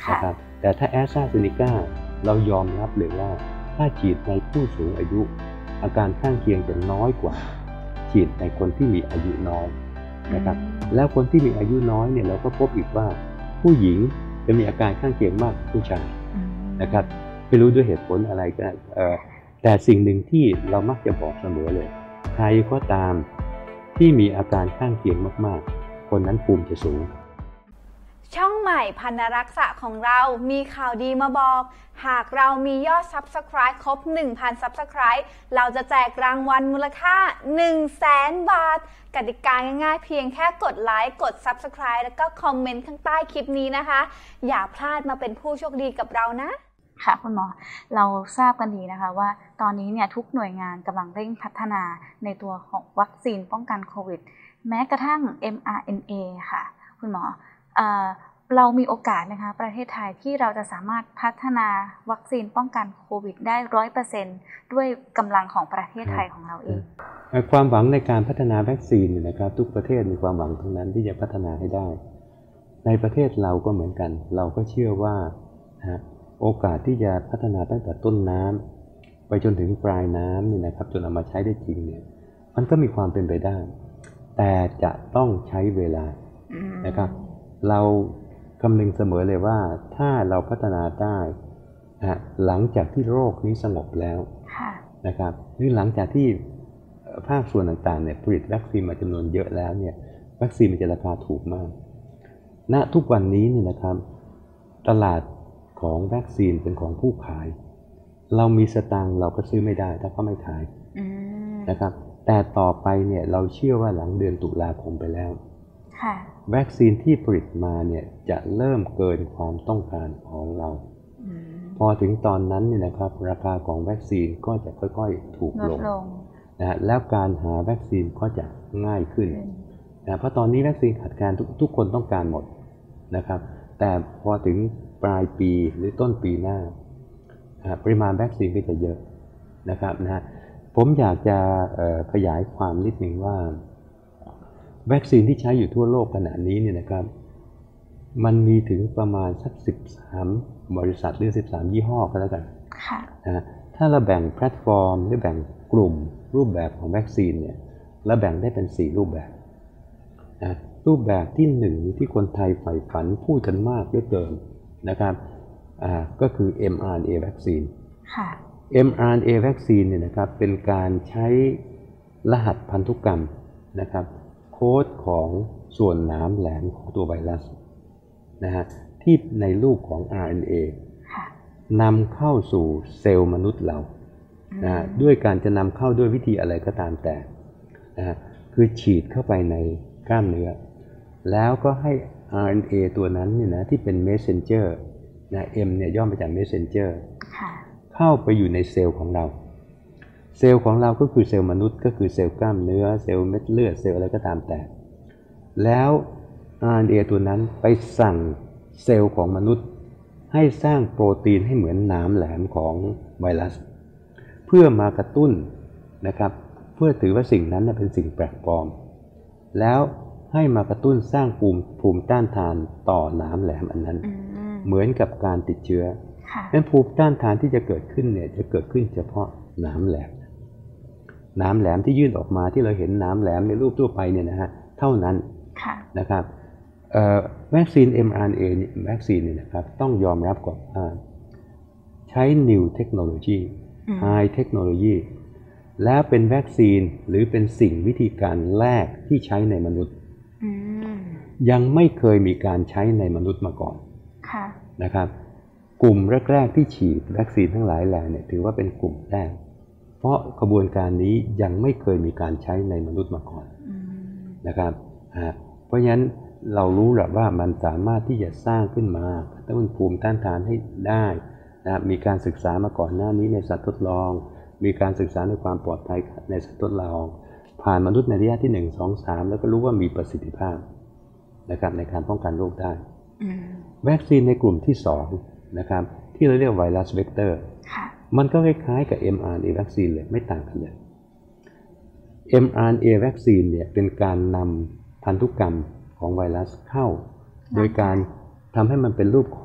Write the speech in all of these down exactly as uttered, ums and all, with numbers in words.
นะครับแต่ถ้าแอสตราเซเนกาเรายอมรับเลยว่าถ้าฉีดในผู้สูงอายุอาการข้างเคียงจะน้อยกว่าฉีดในคนที่มีอายุน้อยนะครับแล้วคนที่มีอายุน้อยเนี่ยเราก็พบอีกว่าผู้หญิงจะมีอาการข้างเคียงมากกว่าผู้ชายนะครับไม่รู้ด้วยเหตุผลอะไรก็แต่สิ่งหนึ่งที่เรามักจะบอกเสมอเลยใครก็ตามที่มีอาการข้างเคียงมากๆคนนั้นภูมิจะสูงช่องใหม่พันธรักษาของเรามีข่าวดีมาบอกหากเรามียอด ซับสไครบ์ ครบ หนึ่งพัน ซับสไครบ์ เราจะแจกรางวัลมูลค่า หนึ่งแสน บาทกติกาง่ายๆเพียงแค่กดไลค์กด ซับสไครบ์ แล้วก็คอมเมนต์ข้างใต้คลิปนี้นะคะอย่าพลาดมาเป็นผู้โชคดีกับเรานะค่ะคุณหมอเราทราบกันดีนะคะว่าตอนนี้เนี่ยทุกหน่วยงานกำลังเร่งพัฒนาในตัวของวัคซีนป้องกันโควิดแม้กระทั่ง เอ็ม อาร์ เอ็น เอ ค่ะคุณหมอเอ่อเรามีโอกาสนะคะประเทศไทยที่เราจะสามารถพัฒนาวัคซีนป้องกันโควิดได้ ร้อยเปอร์เซ็นต์ ด้วยกำลังของประเทศไทยของเราเองความหวังในการพัฒนาวัคซีนนะครับทุกประเทศมีความหวังทั้งนั้นที่จะพัฒนาให้ได้ในประเทศเราก็เหมือนกันเราก็เชื่อว่านะโอกาสที่จะพัฒนาตั้งแต่ต้นน้ำไปจนถึงปลายน้ำนี่นะครับจนเอามาใช้ได้จริงเนี่ยมันก็มีความเป็นไปได้แต่จะต้องใช้เวลานะครับเราคำนึงเสมอเลยว่าถ้าเราพัฒนาได้นะหลังจากที่โรคนี้สงบแล้วนะครับหรือหลังจากที่ภาคส่วนต่างๆเนี่ยผลิตวัคซีนมาจำนวนเยอะแล้วเนี่ยวัคซีนมันจะราคาถูกมากณทุกวันนี้เนี่ยนะครับตลาดของวัคซีนเป็นของผู้ขายเรามีสตางค์เราก็ซื้อไม่ได้ถ้าเขาไม่ขายนะครับแต่ต่อไปเนี่ยเราเชื่อว่าหลังเดือนตุลาคมไปแล้ววัคซีนที่ผลิตมาเนี่ยจะเริ่มเกินความต้องการของเราพอถึงตอนนั้นเนี่ยนะครับราคาของวัคซีนก็จะค่อยๆถูกลงนะแล้วการหาวัคซีนก็จะง่ายขึ้นนะเพราะตอนนี้วัคซีนขาดแคลนทุกทุกคนต้องการหมดนะครับแต่พอถึงปลายปีหรือต้นปีหน้าปริมาณวัคซีนก็จะเยอะนะครับนะผมอยากจะขยายความนิดหนึ่งว่าวัคซีนที่ใช้อยู่ทั่วโลกขณะนี้เนี่ยนะครับมันมีถึงประมาณสักสิบสามบริษัทหรือสิบสามยี่ห้อก็แล้วกันนะถ้าเราแบ่งแพลตฟอร์มหรือแบ่งกลุ่มรูปแบบของวัคซีนเนี่ยเราแบ่งได้เป็นสี่รูปแบบนะรูปแบบที่หนึ่งที่คนไทยใฝ่ฝันพูดกันมากเหลือเกินนะครับอ่าก็คือ เอ็ม อาร์ เอ็น เอ วัคซีนค่ะ เอ็ม อาร์ เอ็น เอ วัคซีนเนี่ยนะครับเป็นการใช้รหัสพันธุกรรมนะครับโค้ดของส่วนหนามแหลมของตัวไวรัสนะฮะที่ในรูปของ อาร์ เอ็น เอ นำเข้าสู่เซลล์มนุษย์เรานะด้วยการจะนำเข้าด้วยวิธีอะไรก็ตามแต่นะคือฉีดเข้าไปในกล้ามเนื้อแล้วก็ให้ อาร์ เอ็น เอ ตัวนั้นเนี่ยนะที่เป็น messenger นะ M เนี่ยย่อมาจาก messenger เข้าไปอยู่ในเซลล์ของเราเซลล์ของเราก็คือเซลล์มนุษย์ก็คือเซลล์กล้ามเนื้อเซลล์เม็ดเลือดเซลล์อะไรก็ตามแต่แล้ว อาร์ เอ็น เอ ตัวนั้นไปสั่งเซลล์ของมนุษย์ให้สร้างโปรตีนให้เหมือนหนามแหลมของไวรัสเพื่อมากระตุ้นนะครับเพื่อถือว่าสิ่งนั้นเป็นสิ่งแปลกปลอมแล้วให้มากระตุ้นสร้างภูมิภูมิต้านทานต่อหนามแหลมอันนั้นเหมือนกับการติดเชื้อนั้นภูมิต้านทานที่จะเกิดขึ้นเนี่ยจะเกิดขึ้นเฉพาะหนามแหลมหนามแหลมที่ยื่นออกมาที่เราเห็นหนามแหลมในรูปทั่วไปเนี่ยนะฮะเท่านั้นนะครับวัคซีน เอ็ม อาร์ เอ็น เอ วัคซีนเนี่ยนะครับต้องยอมรับก่อนว่าใช้ New Technology High Technology และเป็นวัคซีนหรือเป็นสิ่งวิธีการแรกที่ใช้ในมนุษย์ยังไม่เคยมีการใช้ในมนุษย์มาก่อนนะครับกลุ่มแรกๆที่ฉีดวัคซีนทั้งหลายแหล่เนี่ยถือว่าเป็นกลุ่มแรกเพราะกระบวนการนี้ยังไม่เคยมีการใช้ในมนุษย์มาก่อนนะครับเพราะฉะนั้นเรารู้แหละว่ามันสามารถที่จะสร้างขึ้นมาต้นภูมิต้านทานให้ได้นะมีการศึกษามาก่อนหน้านี้ในสัตว์ทดลองมีการศึกษาในความปลอดภัยในสัตว์ทดลองผ่านมนุษย์ในระยะที่หนึ่ง สอง สามแล้วก็รู้ว่ามีประสิทธิภาพนะครับในการป้องกันโรคได้วัคซีนในกลุ่มที่สองนะครับที่เราเรียกไวรัสเวกเตอร์มันก็คล้ายๆกับ เอ็ม อาร์ เอ็น เอ วัคซีนเลยไม่ต่างกันเลย เอ็ม อาร์ เอ็น เอ วัคซีนเนี่ยเป็นการนำพันธุกรรมของไวรัสเข้าโดยการทำให้มันเป็นรูปข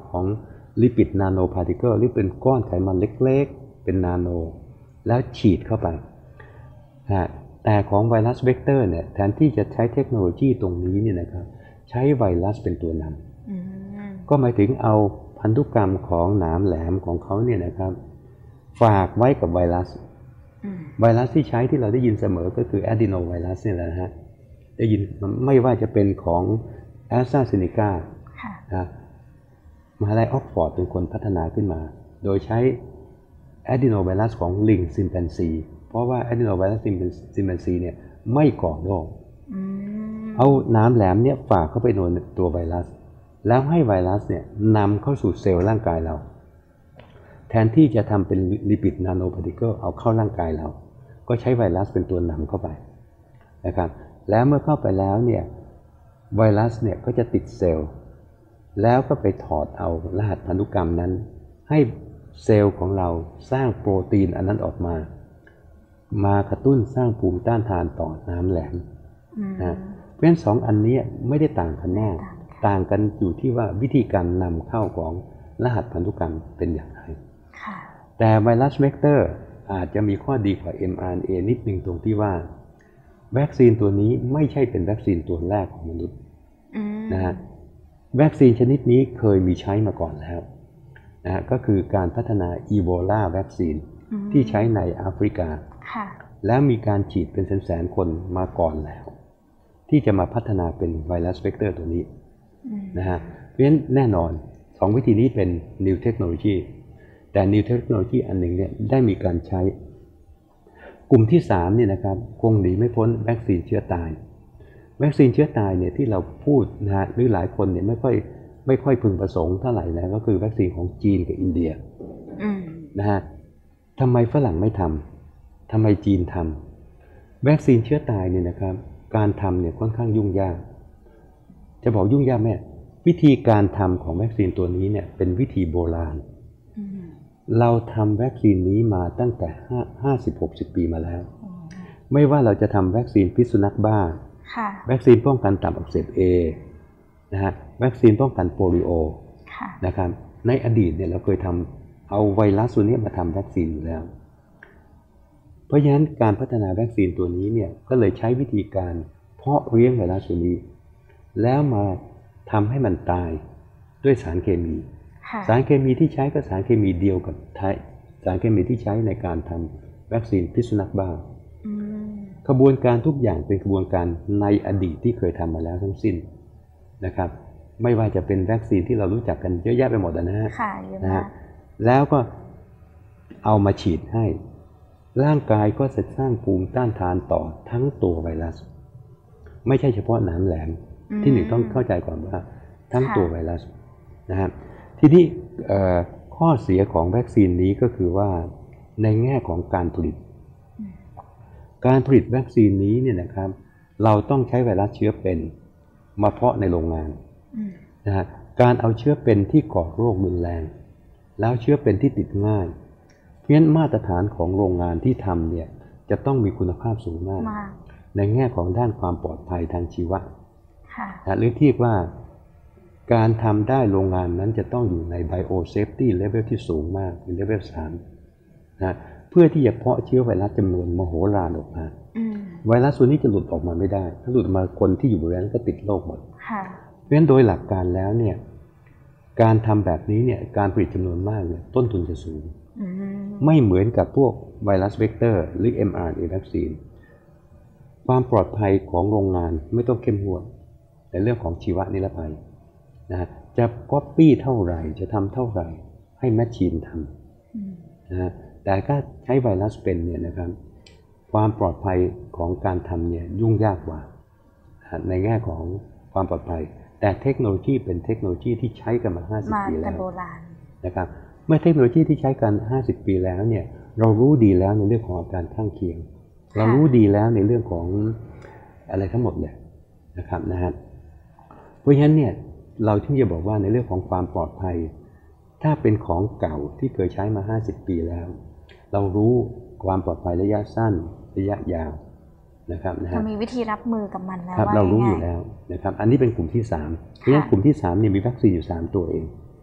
ของลิปิดนาโนพาร์ติเคิลหรือเป็นก้อนไขมันเล็กๆเป็นนาโนแล้วฉีดเข้าไปนะแต่ของไวรัสเวกเตอร์เนี่ยแทนที่จะใช้เทคโนโลยีตรงนี้เนี่ยนะครับใช้ไวรัสเป็นตัวนำก็หมายถึงเอาพันธุกรรมของหนามแหลมของเขาเนี่ยนะครับฝากไว้กับไวรัสไวรัสที่ใช้ที่เราได้ยินเสมอก็คือแอดดิโนไวรัสนี่แหละนะฮะได้ยินไม่ว่าจะเป็นของแอสตราเซเนกานะมหาลัยออกฟอร์ดเป็นคนพัฒนาขึ้นมาโดยใช้แอดดิโนไวรัสของลิงซิมแปนซีเพราะว่าแอดดิโนไวรัสซิมแปนซีเนี่ยไม่ก่อโรคเอาน้ำแหลมเนี่ยฝากเข้าไปในตัวไวรัสแล้วให้ไวรัสเนี่ยนำเข้าสู่เซลล์ร่างกายเราแทนที่จะทำเป็นลิปิดนาโนพาร์ติเคิลเอาเข้าร่างกายเราก็ใช้ไวรัสเป็นตัวนำเข้าไปนะครับแล้วเมื่อเข้าไปแล้วเนี่ยไวรัสเนี่ยก็จะติดเซลล์แล้วก็ไปถอดเอารหัสพันธุกรรมนั้นให้เซลล์ของเราสร้างโปรตีนอันนั้นออกมามากระตุ้นสร้างภูมิต้านทานต่อน้ำแหลมนะเพราะฉะนั้นสองอันนี้ไม่ได้ต่างกันแน่ต่างกันอยู่ที่ว่าวิธีการนำเข้าของรหัสพันธุกรรมเป็นอย่างไรแต่ไวรัสเวกเตอร์อาจจะมีข้อดีกว่า เอ็ม อาร์ เอ็น เอ นิดนึงตรงที่ว่าวัคซีนตัวนี้ไม่ใช่เป็นวัคซีนตัวแรกของมนุษย์นะฮะวัคซีนชนิดนี้เคยมีใช้มาก่อนแล้วนะฮะก็คือการพัฒนาอีโบลาวัคซีนที่ใช้ในแอฟริกาแล้วมีการฉีดเป็นแสนๆคนมาก่อนแล้วที่จะมาพัฒนาเป็นไวรัสเวกเตอร์ตัวนี้นะฮะเพราะฉะนั้นแน่นอนสองวิธีนี้เป็น New Technology แต่ New Technology อันหนึ่งเนี่ยได้มีการใช้กลุ่มที่สามเนี่ยนะครับคงหนีไม่พ้นวัคซีนเชื้อตายวัคซีนเชื้อตายเนี่ยที่เราพูดนะฮะหรือหลายคนเนี่ยไม่ค่อยไม่ค่อยพึงประสงค์เท่าไหร่นะก็คือวัคซีนของจีนกับอินเดียนะฮะทำไมฝรั่งไม่ทำทำไมจีนทำวัคซีนเชื้อตายเนี่ยนะครับการทำเนี่ยค่อนข้างยุ่งยากจะบอกยุ่งยากไหมวิธีการทำของวัคซีนตัวนี้เนี่ยเป็นวิธีโบราณเราทำวัคซีนนี้มาตั้งแต่ห้าสิบหกสิบปีมาแล้วไม่ว่าเราจะทำวัคซีนพิษสุนัขบ้าวัคซีนป้องกันตับอักเสบเอนะฮะวัคซีนป้องกันโปลิโอนะครับในอดีตเนี่ยเราเคยทำเอาไวรัสตัวนี้มาทำวัคซีนอยู่แล้วเพราะฉะนั้นการพัฒนาวัคซีนตัวนี้เนี่ยก็เลยใช้วิธีการเพาะเลี้ยงไวรัสตัวนี้แล้วมาทำให้มันตายด้วยสารเคมีสารเคมีที่ใช้ก็สารเคมีเดียวกับสารเคมีที่ใช้ในการทำวัคซีนพิษสุนัขบ้าขบวนการทุกอย่างเป็นขบวนการในอดีตที่เคยทำมาแล้วทั้งสิ้นนะครับไม่ว่าจะเป็นวัคซีนที่เรารู้จักกันเยอะแยะไปหมดนะฮะนะฮะแล้วก็เอามาฉีดให้ร่างกายก็จะสร้างภูมิต้านทานต่อทั้งตัวไวรัสไม่ใช่เฉพาะหนามแหลมที่หนึ่งต้องเข้าใจก่อนว่าทั้งตัวไวรัสนะฮะทีนี้ข้อเสียของวัคซีนนี้ก็คือว่าในแง่ของการผลิตการผลิตวัคซีนนี้เนี่ยนะครับเราต้องใช้ไวรัสเชื้อเป็นมาเพาะในโรงงานนะฮะการเอาเชื้อเป็นที่ก่อโรครุนแรงแล้วเชื้อเป็นที่ติดง่ายเพราะฉะนั้นมาตรฐานของโรงงานที่ทำเนี่ยจะต้องมีคุณภาพสูงมากในแง่ของด้านความปลอดภัยทางชีวะหรือที่ว่าการทำได้โรงงานนั้นจะต้องอยู่ใน biosafety level ที่สูงมากเป็น level สามนะเพื่อที่จะเพาะเชื้อไวรัสจำนวนมโหฬารออกมาไวรัสตัวนี้จะหลุดออกมาไม่ได้ถ้าหลุดออกมาคนที่อยู่บริเวณนั้นก็ติดโรคหมดเพราะฉะนั้นโดยหลักการแล้วเนี่ยการทำแบบนี้เนี่ยการผลิตจำนวนมากเนี่ยต้นทุนจะสูงไม่เหมือนกับพวกไวรัสเวกเตอร์หรือ เอ็ม อาร์ เอ็น เอ วัคซีนความปลอดภัยของโรงงานไม่ต้องเข้มงวดในเรื่องของชีวนิรภัยนะจะก๊อปปี้เท่าไหร่จะทำเท่าไหร่ให้แมชชีนทำนะแต่ก็ใช้ไวรัสเป็นเนี่ยนะครับความปลอดภัยของการทำเนี่ยยุ่งยากกว่าในแง่ของความปลอดภัยแต่เทคโนโลยีเป็นเทคโนโลยีที่ใช้กันมาห้าสิบปีแล้วนะครับเมื่อเทคโนโลยีที่ใช้กันห้าสิบปีแล้วเนี่ยเรารู้ดีแล้วในเรื่องของอาการข้างเคียงเรารู้ดีแล้วในเรื่องของอะไรทั้งหมดเลยนะครับนะฮะเพราะฉะนั้นเนี่ยเราที่จะบอกว่าในเรื่องของความปลอดภัยถ้าเป็นของเก่าที่เคยใช้มาห้าสิบปีแล้วเรารู้ความปลอดภัยระยะสั้นระยะยาวนะครับนะฮะเรามีวิธีรับมือกับมันแล้วครับเรารู้อยู่แล้วนะครับอันนี้เป็นกลุ่มที่สามเพราะฉะนั้นกลุ่มที่สามเนี่ยมีวัคซีนอยู่สามตัวเอง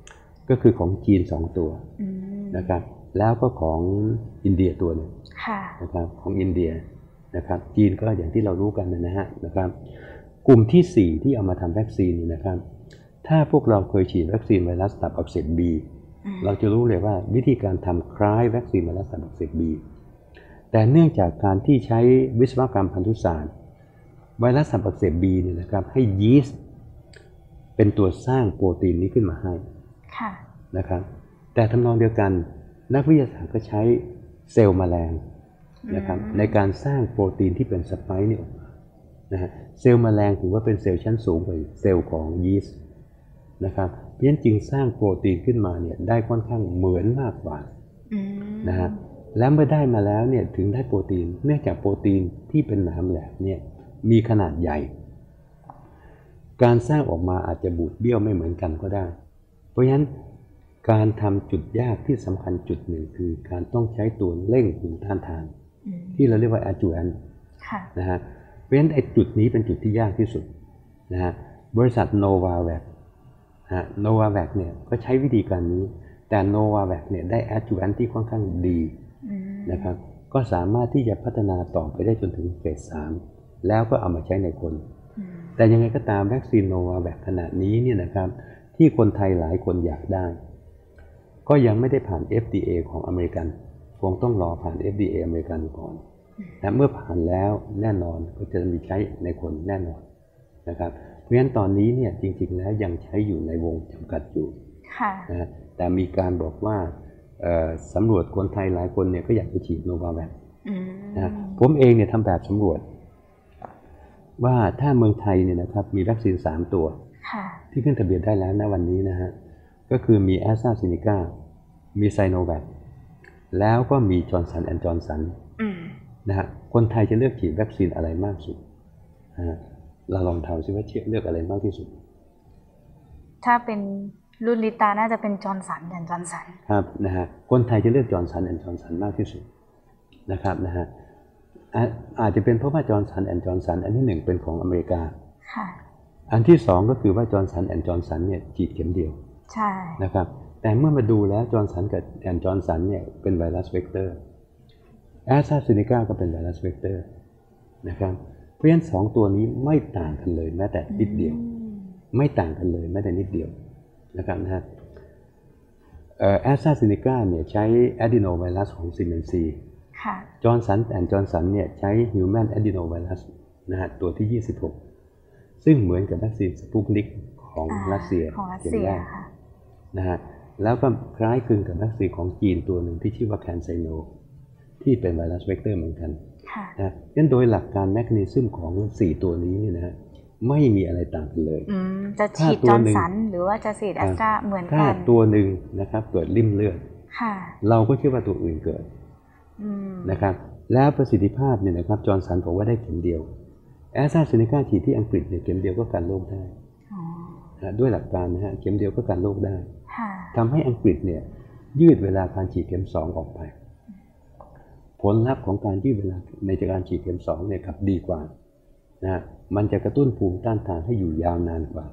ก็คือของจีนสองตัวนะครับแล้วก็ของอินเดียตัวหนึ่งนะครับของอินเดียนะครับจีนก็อย่างที่เรารู้กันนะฮะนะครับกลุ่มที่สี่ที่เอามาทำวัคซีนนี่นะครับถ้าพวกเราเคยฉีดวัคซีนไวรัสตับอักเสบบีเราจะรู้เลยว่าวิธีการทำคล้ายวัคซีนไวรัสตับอักเสบบีแต่เนื่องจากการที่ใช้วิศวกรรมพันธุศาสตร์ไวรัสตับอักเสบบีเนี่ยนะครับให้ยีสต์เป็นตัวสร้างโปรตีนนี้ขึ้นมาให้นะครับแต่ทำนองเดียวกันนักวิทยาศาสตร์ก็ใช้เซลล์แมลงนะครับในการสร้างโปรตีนที่เป็นสไปค์นี่ออกมานะฮะเซลล์แมลงถือว่าเป็นเซลล์ชั้นสูงกว่าเซลล์ของยีสต์นะครับเพราะฉะนั้นจึงสร้างโปรตีนขึ้นมาเนี่ยได้ค่อนข้างเหมือนมากกว่านะฮะแล้วเมื่อได้มาแล้วเนี่ยถึงได้โปรตีนเนื่องจากโปรตีนที่เป็นหนามแหลมเนี่ยมีขนาดใหญ่การสร้างออกมาอาจจะบูดเบี้ยวไม่เหมือนกันก็ได้เพราะฉะนั้นการทำจุดยากที่สำคัญจุดหนึ่งคือการต้องใช้ตัวเร่งภูมิต้านทานที่เราเรียกว่า adjuvant นะฮะเพราะฉะนั้นไอ้จุดนี้เป็นจุดที่ยากที่สุดนะฮะบริษัท Novavax ฮะ Novavax เนี่ยก็ใช้วิธีการนี้แต่ Novavax เนี่ยได้ adjuvant ที่ค่อนข้างดีนะครับก็สามารถที่จะพัฒนาต่อไปได้จนถึงเฟสสามแล้วก็เอามาใช้ในคนแต่ยังไงก็ตามวัคซีน Novavax ขนาดนี้เนี่ยนะครับที่คนไทยหลายคนอยากได้ก็ยังไม่ได้ผ่าน เอฟ ดี เอ ของอเมริกันคงต้องรอผ่าน เอฟ ดี เอ อเมริกันก่อนนะเมื่อผ่านแล้วแน่นอนก็จะมีใช้ในคนแน่นอนนะครับเพราะฉะนั้นตอนนี้เนี่ยจริงๆแล้วยังใช้อยู่ในวงจำกัดอยู่นะแต่มีการบอกว่าสำรวจคนไทยหลายคนเนี่ยก็อยากจะฉีดโนวาแวคนะผมเองเนี่ยทำแบบสำรวจว่าถ้าเมืองไทยเนี่ยนะครับมีวัคซีนสามตัวที่ขึ้นทะเบียนได้แล้วณวันนี้นะฮะก็คือมี AstraZeneca มีไซโนแวคแล้วก็มีจอร์นสันแอนด์จอร์นสันนะฮะคนไทยจะเลือกฉีดวัคซีนอะไรมากสุดนะฮะเราลองเดาซิว่าเลือกอะไรมากที่สุดถ้าเป็นรุ่นลิตาน่าจะเป็นจอร์นสันแอนด์จอร์นสันครับนะฮะคนไทยจะเลือกจอร์นสันแอนด์จอร์นสันมากที่สุดนะครับนะฮะอาจจะเป็นเพราะว่าจอร์นสันแอนด์จอร์นสันอันที่หนึ่งเป็นของอเมริกาอันที่สองก็คือว่าจอร์นสันแอนด์จอร์นสันเนี่ยฉีดเข็มเดียวใช่นะครับแต่เมื่อมาดูแล้วจอร์นสันกับแอนด์จอร์นสันเนี่ยเป็นไวรัสเวกเตอร์แอสตราเซเนกาก็เป็นไวรัสเวกเตอร์นะครับเพราะฉะนั้นสองตัวนี้ไม่ต่างกันเลยแม้แต่นิดเดียวไม่ต่างกันเลยแม้แต่นิดเดียวนะครับนะฮะแอสตราเซเนกาเนี่ยใช้อะดีโนไวรัสของซีเมนซีจอร์นสันแอนด์จอร์นสันเนี่ยใช้ฮิวแมนอะดีโนไวรัสนะฮะตัวที่ยี่สิบหกซึ่งเหมือนกับวัคซีนสปุตนิกของรัสเซียเข็มแรกนะฮะแล้วก็คล้ายคลึงกับวัคซีนของจีนตัวหนึ่งที่ชื่อว่าแคนไซโนที่เป็นไวรัสเวกเตอร์เหมือนกันนะงั้นโดยหลักการแมคานิซึมของสี่ตัวนี้เนี่ยนะฮะไม่มีอะไรต่างกันเลยจะฉีดจอร์นสันหรือว่าจะฉีดแอสตราเหมือนกันถ้าตัวหนึ่งนะครับเกิดริ่มเลือดเราก็เชื่อว่าตัวอื่นเกิดนะครับแล้วประสิทธิภาพเนี่ยนะครับจอร์นสันบอกว่าได้เข็มเดียวแอสตราเซเนกาฉีดที่อังกฤษเนี่ยเข็มเดียวก็กันโรคได้ด้วยหลักการนะฮะเข็มเดียวก็กันโรคได้ทำให้อังกฤษเนี่ยยืดเวลาการฉีดเข็มสองออกไปผลลัพธ์ของการยืดเวลาในการฉีดเข็มสองเนี่ยกลับดีกว่านะมันจะกระตุ้นภูมิต้านทานให้อยู่ยาวนานกว่า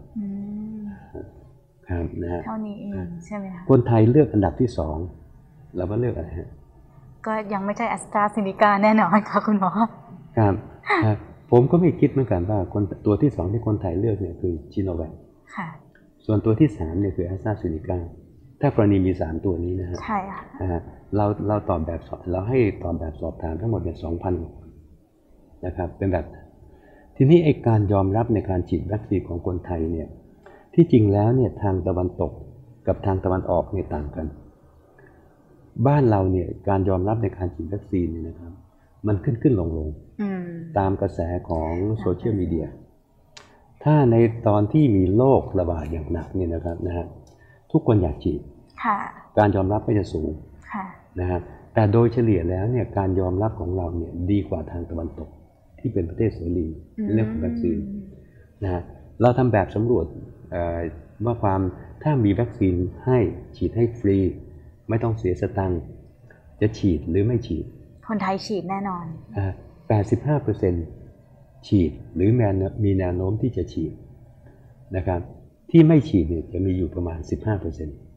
ครับนะฮะเท่านี้เองใช่ไหมคะคนไทยเลือกอันดับที่สองเราว่าเลือกอะไรฮะก็ยังไม่ใช่แอสตราเซเนกาแน่นอนค่ะคุณหมอครับผมก็ไม่คิดเหมือนกันว่าคนตัวที่สองที่คนไทยเลือกเนี่ยคือชิโนแวคส่วนตัวที่สามเนี่ยคือแอสตราเซเนกาถ้ากรณีมีสามตัวนี้นะฮะใช่ค่ะเราเราตอบแบบเราให้ตอบแบบสอบถามทั้งหมดเนี่ยสองพันนะครับเป็นแบบทีนี้ไอ้การยอมรับในการฉีดวัคซีนของคนไทยเนี่ยที่จริงแล้วเนี่ยทางตะวันตกกับทางตะวันออกเนี่ยต่างกันบ้านเราเนี่ยการยอมรับในการฉีดวัคซีนเนี่ยนะครับมันขึ้นขึ้นลงลงตามกระแสของโซเชียลมีเดียถ้าในตอนที่มีโรคระบาดอย่างหนักเนี่ยนะครับนะฮะทุกคนอยากฉีดการยอมรับก็จะสูงนะฮะแต่โดยเฉลี่ยแล้วเนี่ยการยอมรับของเราเนี่ยดีกว่าทางตะวันตกที่เป็นประเทศเสรีในเรื่องของวัคซีนนะฮะเราทำแบบสำรวจว่าความถ้ามีวัคซีนให้ฉีดให้ฟรีไม่ต้องเสียสตังค์จะฉีดหรือไม่ฉีดคนไทยฉีดแน่นอนอ่า แปดสิบห้าเปอร์เซ็นต์ ฉีดหรือมีแนวโน้มที่จะฉีดนะครับที่ไม่ฉีดเนี่ยจะมีอยู่ประมาณ สิบห้าเปอร์เซ็นต์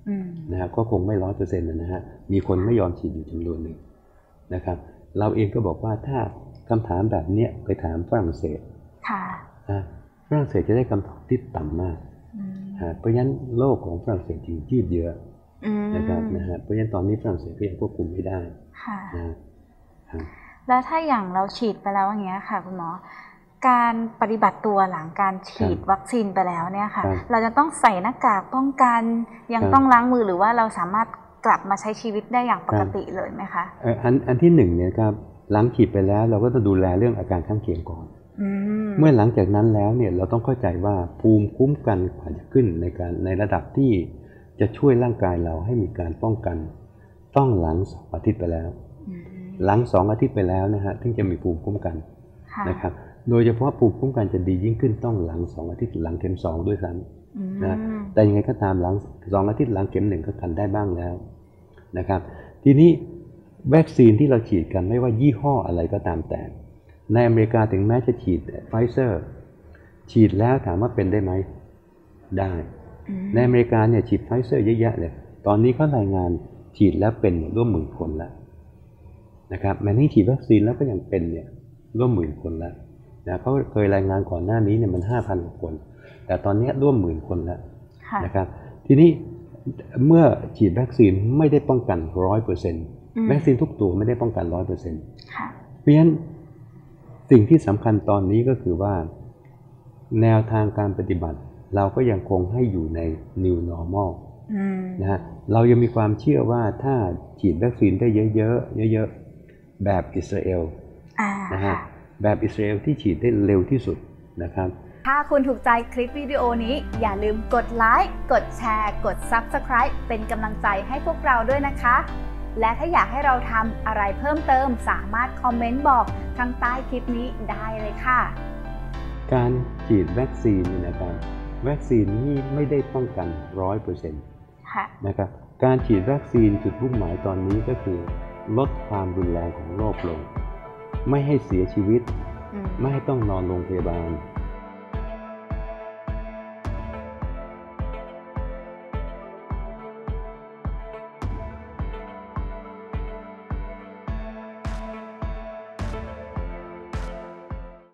นะฮะก็คงไม่ร้อยเปอร์เซ็นต์นะฮะมีคนไม่ยอมฉีดอยู่จำนวนหนึ่งนะครับเราเองก็บอกว่าถ้าคำถามแบบนี้ไปถามฝรั่งเศสฝรั่งเศสจะได้คำตอบที่ต่ำมากเพราะฉะนั้นโลกของฝรั่งเศสจึงยืดเยื้อนะครับนะฮะเพราะฉะนั้นตอนนี้ฝรั่งเศสก็ยังควบคุมไม่ได้นะแล้วถ้าอย่างเราฉีดไปแล้วอย่างเงี้ยค่ะคุณหมอการปฏิบัติตัวหลังการฉีดวัคซีนไปแล้วเนี่ยค่ะเราจะต้องใส่หน้ากากป้องกันยังต้องล้างมือหรือว่าเราสามารถกลับมาใช้ชีวิตได้อย่างปกติเลยไหมคะอันอันที่หนึ่งเนี่ยครับหลังฉีดไปแล้วเราก็ต้องดูแลเรื่องอาการข้างเคียงก่อนเมื่อหลังจากนั้นแล้วเนี่ยเราต้องเข้าใจว่าภูมิคุ้มกันกว่าจะขึ้นในการในระดับที่จะช่วยร่างกายเราให้มีการป้องกันต้องหลังสองอาทิตย์ไปแล้วหลังสองอาทิตย์ไปแล้วนะฮะถึงจะมีภูมิคุ้มกันนะครับโดยเฉพาะภูมิคุ้มกันจะดียิ่งขึ้นต้องหลังสองอาทิตย์หลังเข็มสองด้วยซ้ำนะแต่ยังไงก็ตามหลังสองอาทิตย์หลังเข็มหนึ่งก็กันได้บ้างแล้วนะครับทีนี้วัคซีนที่เราฉีดกันไม่ว่ายี่ห้ออะไรก็ตามแต่ในอเมริกาถึงแม้จะฉีดไฟเซอร์ฉีดแล้วถามว่าเป็นได้ไหมได้ในอเมริกาเนี่ยฉีดไฟเซอร์เยอะแยะเลยตอนนี้เขารายงานฉีดแล้วเป็นร่วมหมื่นคนแล้วนะครับแม้ที่ฉีดวัคซีนแล้วก็ยังเป็นเนี่ยร่วมหมื่นคนแล้วนะเขาเคยรายงานก่อนหน้านี้เนี่ยมัน ห้าพัน กว่าคนแต่ตอนนี้ร่วมหมื่นคนแล้วนะครับทีนี้เมื่อฉีดวัคซีนไม่ได้ป้องกัน ร้อยเปอร์เซ็นต์ วัคซีนทุกตัวไม่ได้ป้องกัน ร้อยเปอร์เซ็นต์ เพราะฉะนั้นสิ่งที่สำคัญตอนนี้ก็คือว่าแนวทางการปฏิบัติเราก็ยังคงให้อยู่ใน New Normal นะฮะเรายังมีความเชื่อว่าถ้าฉีดวัคซีนได้เยอะๆเยอะๆแบบอิสราเอลนะฮะแบบอิสราเอลที่ฉีดได้เร็วที่สุดนะครับถ้าคุณถูกใจคลิปวิดีโอนี้อย่าลืมกดไลค์กดแชร์กด ซับสไครบ์ เป็นกำลังใจให้พวกเราด้วยนะคะและถ้าอยากให้เราทำอะไรเพิ่มเติมสามารถคอมเมนต์บอกทางใต้คลิปนี้ได้เลยค่ะการฉีดวัคซีนเนี่ยนะครับวัคซีนนี่ไม่ได้ป้องกัน ร้อยเปอร์เซ็นต์ นะครับการฉีดวัคซีนจุดมุ่งหมายตอนนี้ก็คือลดความรุนแรงของโรคลงไม่ให้เสียชีวิตไม่ให้ต้องนอนโรงพยาบาล